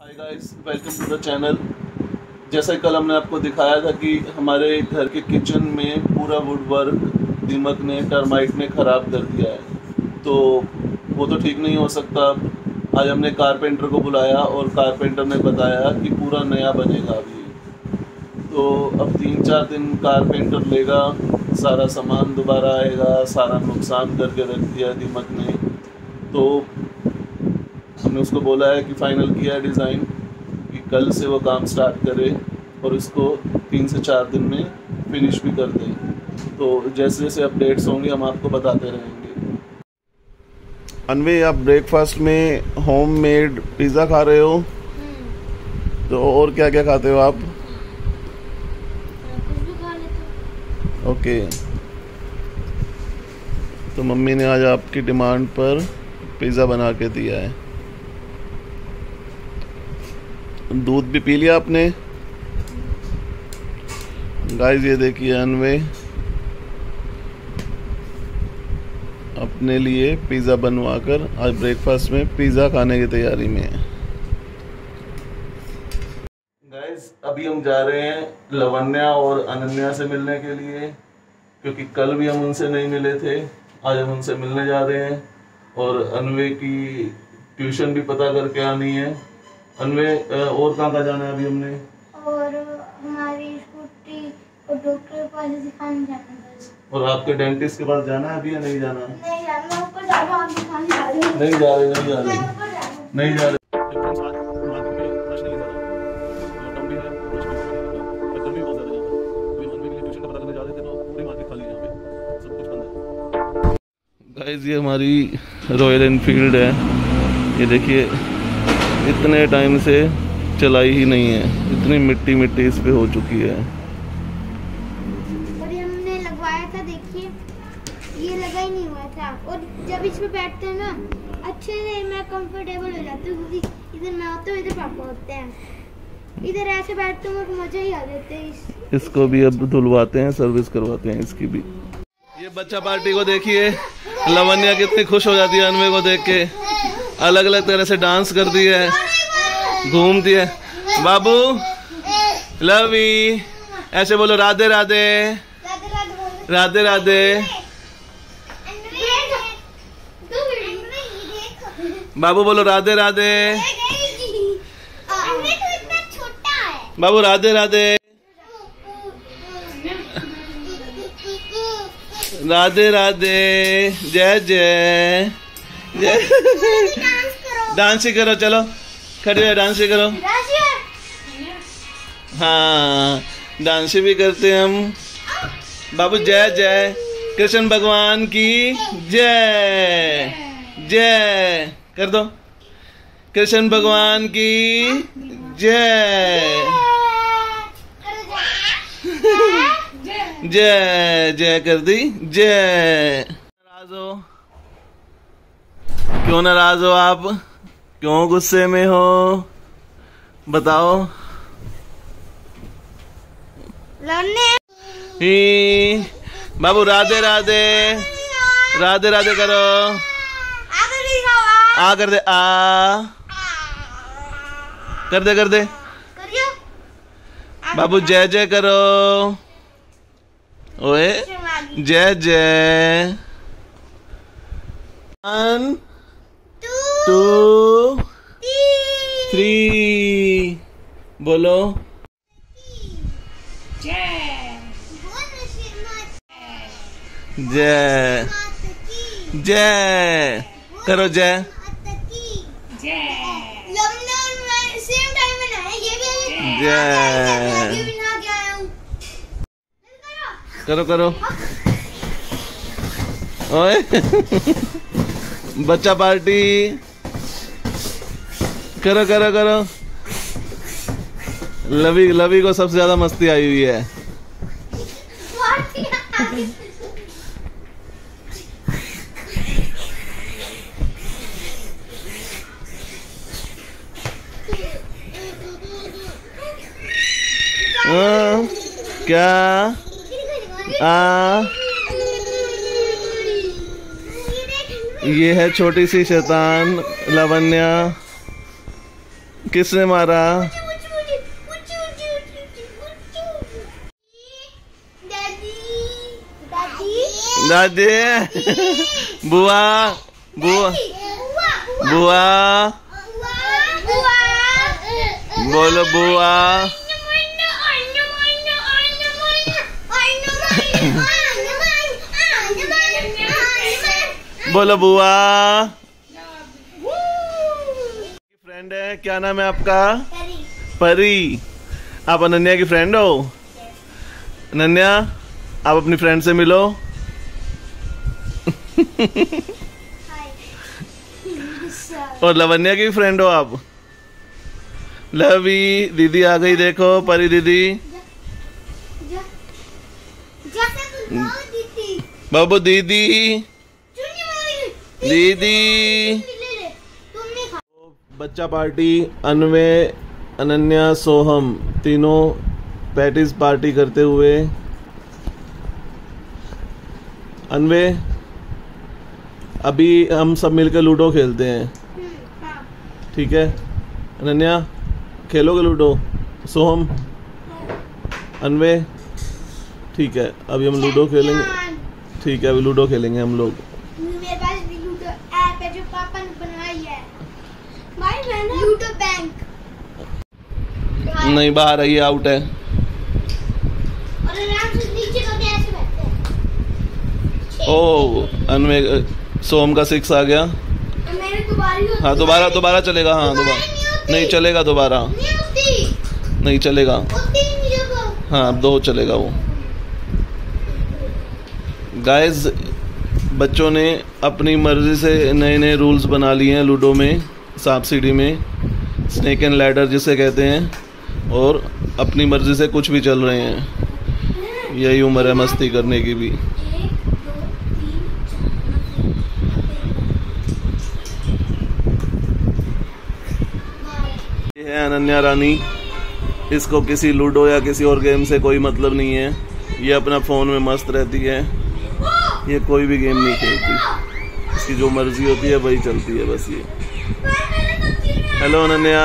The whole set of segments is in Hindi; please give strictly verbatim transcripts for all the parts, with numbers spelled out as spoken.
Hi guys, welcome to the channel. जैसा कल हमने आपको दिखाया था कि हमारे घर के किचन में पूरा वुड वर्क दीमक ने, टर्माइट ने ख़राब कर दिया है, तो वो तो ठीक नहीं हो सकता। आज हमने कारपेंटर को बुलाया और कारपेंटर ने बताया कि पूरा नया बनेगा अभी। तो अब तीन चार दिन कारपेंटर लेगा, सारा सामान दोबारा आएगा, सारा नुकसान करके रख दिया दीमक ने। तो हमने उसको बोला है कि फ़ाइनल किया है डिज़ाइन कि कल से वो काम स्टार्ट करे और इसको तीन से चार दिन में फिनिश भी कर दें। तो जैसे जैसे अपडेट्स होंगे हम आपको बताते रहेंगे। अनवे, आप ब्रेकफास्ट में होममेड पिज़्ज़ा खा रहे हो, तो और क्या क्या खाते हो आप? ओके, तो मम्मी ने आज आपकी डिमांड पर पिज़्ज़ा बना के दिया है। दूध भी पी लिया आपने? गाइस ये देखिए, अनवे अपने लिए पिज़्ज़ा बनवाकर आज ब्रेकफास्ट में पिज़्ज़ा खाने की तैयारी में है। गाइस अभी हम जा रहे हैं लवन्या और अनन्या से मिलने के लिए, क्योंकि कल भी हम उनसे नहीं मिले थे। आज हम उनसे मिलने जा रहे हैं और अनवे की ट्यूशन भी पता करके आनी है। अनवे, और कहाँ कहाँ जाना है अभी हमने? और हमारी स्कूटी और डॉक्टर के पास दिखाने जाना है बस। और आपके डेंटिस्ट के पास जाना है अभी या नहीं जाना? नहीं जाना, मैं ऊपर जा रहा हूं, आप दिखाने जा रहे हैं। नहीं जा रहे, नहीं जा रहे, नहीं जा रहे। गाइस ये हमारी रॉयल एनफील्ड है, ये देखिए इतने टाइम से चलाई ही नहीं है, इतनी मिट्टी मिट्टी इस पे हो चुकी है। और ये हमने लगवाया था, देखिए ये लगा ही नहीं हुआ था। और जब इस पे बैठते हैं ना, अच्छे से मैं कंफर्टेबल हो जाती हूँ, क्योंकि इधर मैं होता हूँ, इधर पापा होते हैं, इधर ऐसे बैठते हैं, मुझे मजा ही आ जाता है। इस... इसको भी अब धुलवाते हैं, सर्विस करवाते हैं इसकी भी। ये बच्चा पार्टी को देखिए, लवन्या कितनी खुश हो जाती है अनवे को देख के, अलग अलग तरह से डांस करती है, घूमती है। बाबू लवी, ऐसे बोलो राधे राधे, राधे राधे। बाबू बोलो राधे राधे, बाबू राधे राधे, राधे राधे, जय जय जय। डांस ही करो, चलो खड़े हो, डांस ही करो। हाँ, डांस भी करते हैं हम। बाबू जय जय, कृष्ण भगवान की जय, जय कर दो, कृष्ण भगवान की जय, जय जय कर दी, जय। नाराज हो? क्यों नाराज हो आप? क्यों गुस्से में हो? बताओ। ही बाबू राधे राधे, राधे राधे करो, आ कर दे, आ कर दे, कर दे। बाबू जय जय करो, ओए जय जय। वन टू थ्री बोलो जय जय, जय करो, जय जय करो, करो ओए बच्चा पार्टी करो, करो करो। लवी लवी को सबसे ज्यादा मस्ती आई हुई है। आ, क्या आ ये है छोटी सी शैतान लवन्या। किसने मारा? दादी। बुआ बुआ बुआ बोलो बुआ। बोलो बुआ। फ्रेंड है, क्या नाम है आपका? परी। परी। आप अनन्या की फ्रेंड हो? अनन्या, आप अपनी फ्रेंड से मिलो। और लवन्या की फ्रेंड हो आप? लवी दीदी आ गई, देखो परी दीदी। बाबू दीदी दीदी। बच्चा पार्टी, अनवे, अनन्या, सोहम तीनों पैटीज पार्टी करते हुए। अनवे, अभी हम सब मिलकर लूडो खेलते हैं, ठीक है? अनन्या, खेलोगे लूडो? सोहम, अनवे, ठीक है, अभी हम लूडो खेलेंगे। ठीक है, अभी लूडो खेलेंगे हम लोग। मेरे पास भी लूडो ऐप है जो पापा ने बनवाई है। भाई मैंने लूडो बैंक। नहीं, बाहर है, ये आउट है। और आराम से नीचे को कैसे बैठते हैं? ओ, अनवे, सोहम का सिक्स आ गया। मेरे दोबारा। हाँ, दोबारा दोबारा चलेगा। हाँ, दोबारा नहीं चलेगा, दोबारा नहीं चलेगा। हाँ, दो चलेगा वो। गाइस, बच्चों ने अपनी मर्जी से नए नए रूल्स बना लिए हैं लूडो में, सांप सीढ़ी में, स्नेक एंड लैडर जिसे कहते हैं, और अपनी मर्जी से कुछ भी चल रहे हैं। यही उम्र है मस्ती करने की भी। ये है अनन्या रानी। इसको किसी लूडो या किसी और गेम से कोई मतलब नहीं है। ये अपना फोन में मस्त रहती है। ये कोई भी गेम नहीं खेलती, इसकी जो मर्जी होती है वही चलती है बस। ये हेलो अनन्या।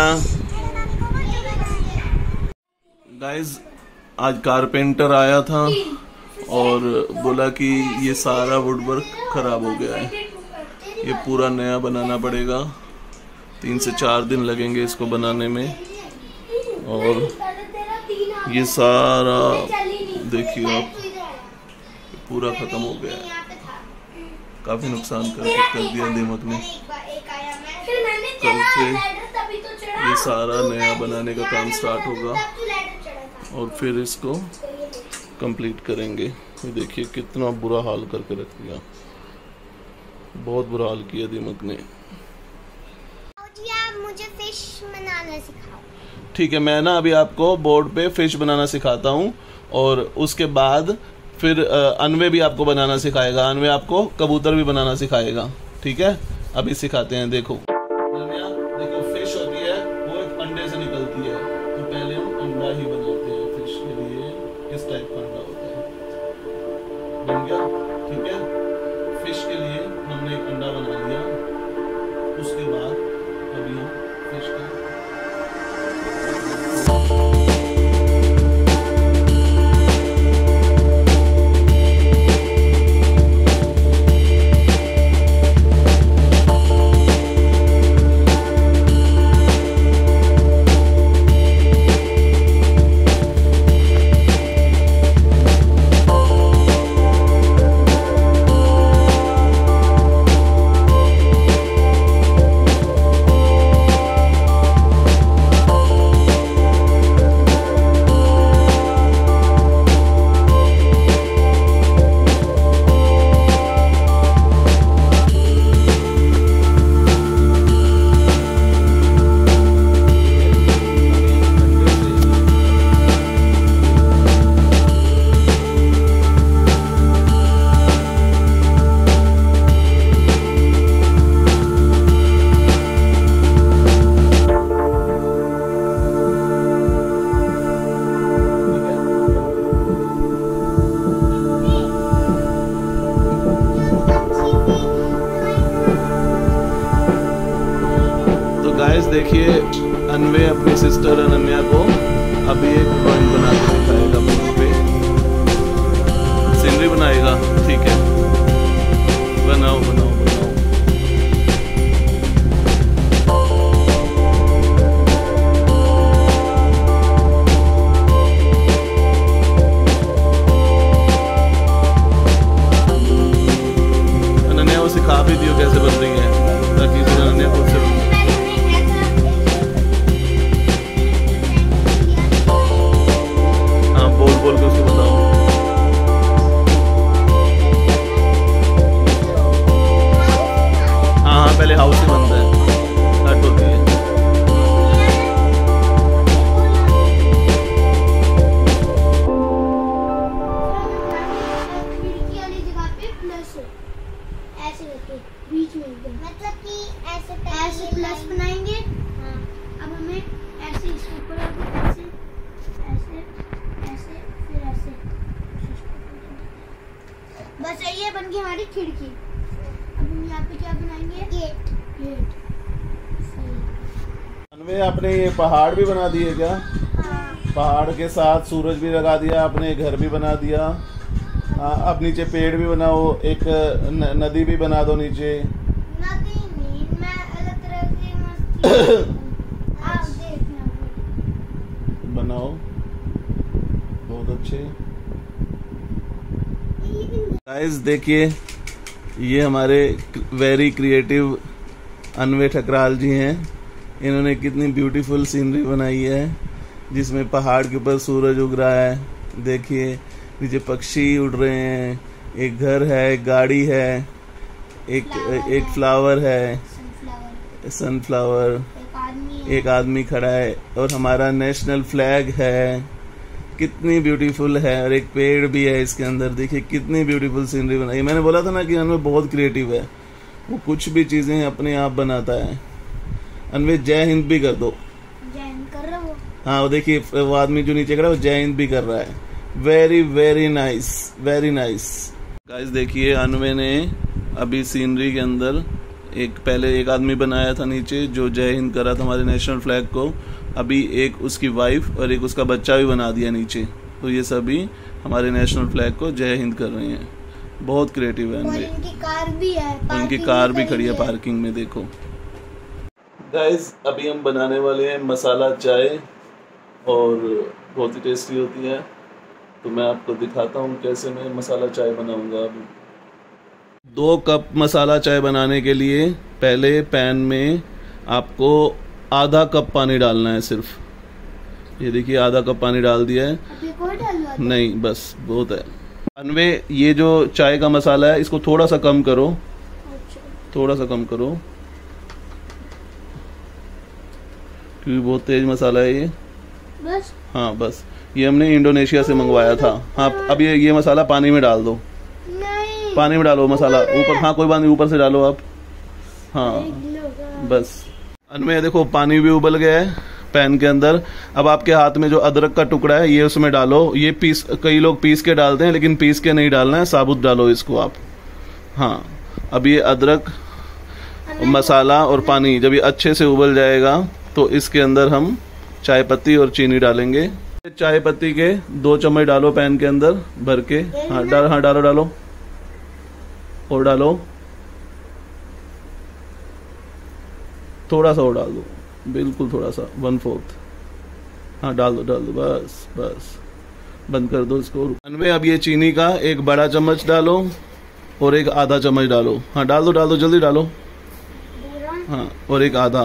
गाइस, आज कारपेंटर आया था और बोला कि ये सारा वुडवर्क खराब हो गया है, ये पूरा नया बनाना पड़ेगा। तीन से चार दिन लगेंगे इसको बनाने में। और ये सारा देखिए आप, पूरा खत्म हो गया है। काफी नुकसान कर कर दिया दीमक ने। कल से ये सारा नया बनाने का काम स्टार्ट होगा और फिर इसको कंप्लीट करेंगे। ये देखिए कितना बुरा हाल करके रख दिया, बहुत बुरा हाल किया दीमक ने। आप मुझे फिश बनाना सिखाओ। ठीक है, मैं ना अभी आपको बोर्ड पे फिश बनाना सिखाता हूँ और उसके बाद फिर अनवे भी आपको बनाना सिखाएगा। अनवे आपको कबूतर भी बनाना सिखाएगा, ठीक है? अभी सिखाते हैं। देखो देखो, फिश होती है वो एक अंडे से निकलती है, तो पहले हम अंडा ही बनाते हैं फिश के लिए। इस टाइप का अंडा होता है, बन गया, ठीक है? फिश के लिए हमने एक अंडा बना लिया। उसके बाद अभी हम फिश का अपनी सिस्टर अनन्या को अभी एक ड्राइंग बना के दिखाएगा बोर्ड पे। सीनरी बनाएगा, ठीक है, बनाओ बनाओ बनाओ। अनन्या को सिखा भी दियो कैसे बन रही है, ताकि फिर अनन्या खुद से बोल बोल के उसको बताओ। हाँ हाँ पहले हाउस ही बनता है, हट होती है। खिड़की वाली जगह पे प्लस ऐसे करके बीच में एकदम, मतलब कि ऐसे ऐसे प्लस बनाएंगे। हाँ अब हमें ऐसे इसके ऊपर ऐसे ऐसे ऐसे फिर ऐसे, बस ये बन गई हमारी खिड़की। अब हम यहाँ पे क्या बनाएंगे, गेट। गेट अनवे आपने ये पहाड़ भी बना दिए क्या? हाँ। पहाड़ के साथ सूरज भी लगा दिया आपने, घर भी बना दिया। हाँ अब नीचे पेड़ भी बनाओ, एक न, नदी भी बना दो नीचे। नदी नहीं, मैं अलग तरह से मस्त आप देखना बनाओ, बहुत अच्छे। गाइस देखिए, ये हमारे वेरी क्रिएटिव अनवे ठकराल जी हैं। इन्होंने कितनी ब्यूटीफुल सीनरी बनाई है, जिसमें पहाड़ के ऊपर सूरज उग रहा है। देखिए नीचे पक्षी उड़ रहे हैं, एक घर है, एक गाड़ी है, एक फ्लावर एक है। फ्लावर है, सनफ्लावर, सनफ्लावर, एक आदमी है। एक आदमी खड़ा है, और हमारा नेशनल फ्लैग है। कितनी ब्यूटीफुल है, और एक पेड़ भी है इसके अंदर। देखिए कितनी ब्यूटीफुल सीनरी बनाई। मैंने बोला था ना कि अनवे बहुत क्रिएटिव है, वो कुछ भी चीजें अपने आप बनाता है। अनवे जय हिंद भी कर दो। जय हिंद कर रहा वो। हाँ वो देखिए, वो आदमी जो नीचे खड़ा है वो जय हिंद भी कर रहा है। Very very nice, very nice. Guys देखिए, अनवे ने अभी सीनरी के अंदर एक पहले एक आदमी बनाया था नीचे जो जय हिंद कर रहा था हमारे नेशनल फ्लैग को। अभी एक उसकी वाइफ और एक उसका बच्चा भी बना दिया नीचे। तो ये सभी हमारे नेशनल फ्लैग को जय हिंद कर रहे हैं। बहुत क्रिएटिव है और अनवे। इनकी कार भी है, उनकी पार्किंग कार भी करी खड़ी है है। पार्किंग में, देखो। गाइस अभी हम बनाने वाले हैं मसाला चाय, और बहुत ही टेस्टी होती है। तो मैं आपको दिखाता हूँ कैसे मैं मसाला चाय बनाऊंगा। अभी दो कप मसाला चाय बनाने के लिए पहले पैन में आपको आधा कप पानी डालना है सिर्फ। ये देखिए आधा कप पानी डाल दिया है। अब ये कोई डालवा दो? नहीं बस बहुत है। अनवे ये जो चाय का मसाला है इसको थोड़ा सा कम करो, अच्छा। थोड़ा सा कम करो, क्योंकि बहुत तेज मसाला है ये। बस हाँ बस, ये हमने इंडोनेशिया से मंगवाया था। हाँ अब ये ये मसाला पानी में डाल दो, नहीं, पानी में डालो मसाला ऊपर। हाँ कोई बात नहीं, ऊपर से डालो आप। हाँ बस। अनवे देखो पानी भी उबल गया है पैन के अंदर। अब आपके हाथ में जो अदरक का टुकड़ा है ये उसमें डालो। ये पीस, कई लोग पीस के डालते हैं, लेकिन पीस के नहीं डालना है, साबुत डालो इसको आप। हाँ अब ये अदरक, मसाला और पानी जब ये अच्छे से उबल जाएगा तो इसके अंदर हम चाय पत्ती और चीनी डालेंगे। चाय पत्ती के दो चम्मच डालो पैन के अंदर भर के। हाँ डाल, हाँ डालो डालो और डालो, थोड़ा सा और डाल दो, बिल्कुल थोड़ा सा, वन फोर्थ। हाँ डाल दो डाल दो, बस बस, बंद कर दो इसको। अनवे अब ये चीनी का एक बड़ा चम्मच डालो और एक आधा चम्मच डालो। हाँ डाल दो डाल दो, जल्दी डालो। हाँ और एक आधा,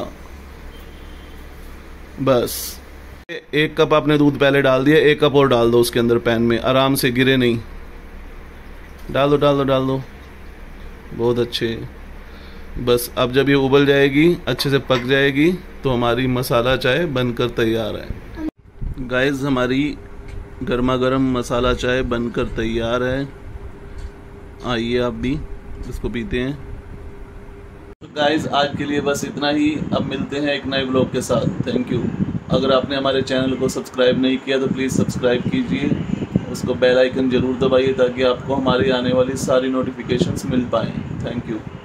बस। एक कप आपने दूध पहले डाल दिया, एक कप और डाल दो उसके अंदर पैन में, आराम से गिरे नहीं। डाल दो डाल दो डाल दो, बहुत अच्छे। बस अब जब ये उबल जाएगी, अच्छे से पक जाएगी, तो हमारी मसाला चाय बनकर तैयार है। गाइस हमारी गर्मा गर्म मसाला चाय बनकर तैयार है। आइए आप भी इसको पीते हैं। तो गाइस आज के लिए बस इतना ही। अब मिलते हैं एक नए ब्लॉग के साथ। Thank you. अगर आपने हमारे चैनल को सब्सक्राइब नहीं किया तो प्लीज़ सब्सक्राइब कीजिए, उसको बेल आइकन ज़रूर दबाइए ताकि आपको हमारी आने वाली सारी नोटिफिकेशंस मिल पाएँ। Thank you.